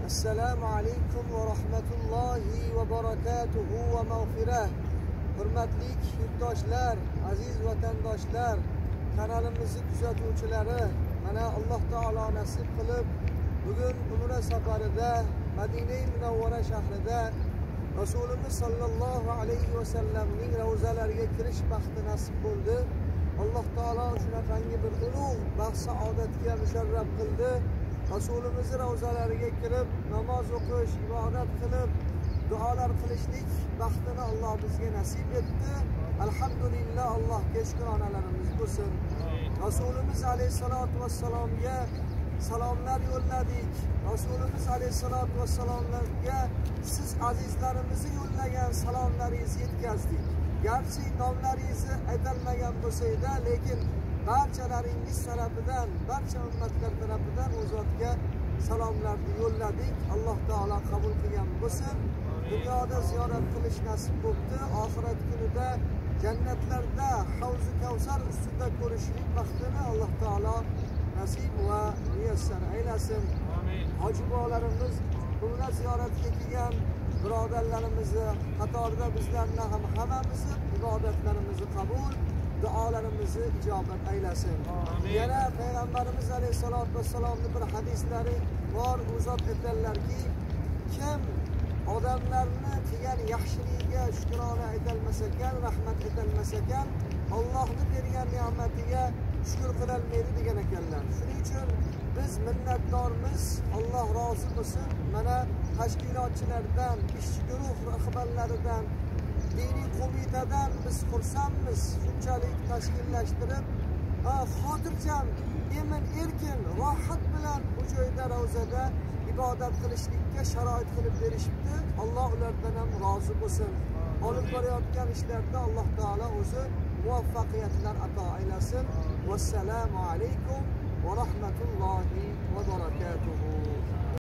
Assalamu alaykum va rahmatullohi va barakatuhu va mag'firah. Hurmatli yurtdoshlar, aziz vatandoshlar, kanalimizni kuzatuvchilari, mana Alloh taolo nasib qilib bugun Umra safarida Madina Munawvara shahrida Rasulimiz sallallohu alayhi va sallamning ravzalariga kirish baxti nasib bo'ldi. Alloh taolo shunaqangi bir ulug' baxt saodatga musharraf qildi. Rasulimiz ravzalariga kirib namoz o'qish, ibodat qilib, duolar qilishlik baxtini Alloh bizga nasib etdi. Alhamdulillah, Allohga shukronalarimiz bo'lsin. Rasulimiz alayhisolatu vassalomga salomlar yo'lladik. Rasulimiz alayhisolatu vassalomlarga siz azizlarimizni yo'llagan salomlaringizni yetkazdik. Garchi nomlaringizni aytilmagan bo'lsa-da, lekin barchalaringiz tarafidan, barcha ummatlar tarafidan u zotga salomlarni yo'lladik. Alloh taolo qabul qilgan bo'lsin. Dunyoda ziyorat qilish nasib bo'ldi. Oxirat kunida jannatlarda Havz-i Kavsar ustida ko'rishlik baxtini Alloh taolo nasib va muyassar aylasin. Hoji bolalarimiz umra ziyoratiga kelgan birodarlarimizni qatorida bizlarni ham hammamizni ibodatlarimizni qabul, duolarimizni ijobat aylasin. Yana payg'ambarimiz alayhisolatu vassalomning bir hadislari bor. U zot aytadilarki, kim odamlarni qilgan yaxshiligiga shukrona aytolmas ekan, rahmat aytolmas ekan, Allohning bergan ne'matiga shukr qilolmaydi degan ekanlar. Shuning uchun biz minnatdormiz. Alloh rozi bo'lsin. Mana tashkilotchilardan, ishchi guruh rahbarlaridan, diniy qo'mitadan biz xursandmiz. Shunchalik tashkillashtirib, xotirjam, emin-erkin, rohat bilan bu joyda ravzada ibodat qilishlikka sharoit qilib berishibdi. Alloh ulardan ham rozi bo'lsin. Olib borayotgan ishlarda Alloh taolo o'zi muvaffaqiyatlar ato aylasin. Vassalamu alaykum va rahmatullohi va barakatuhu.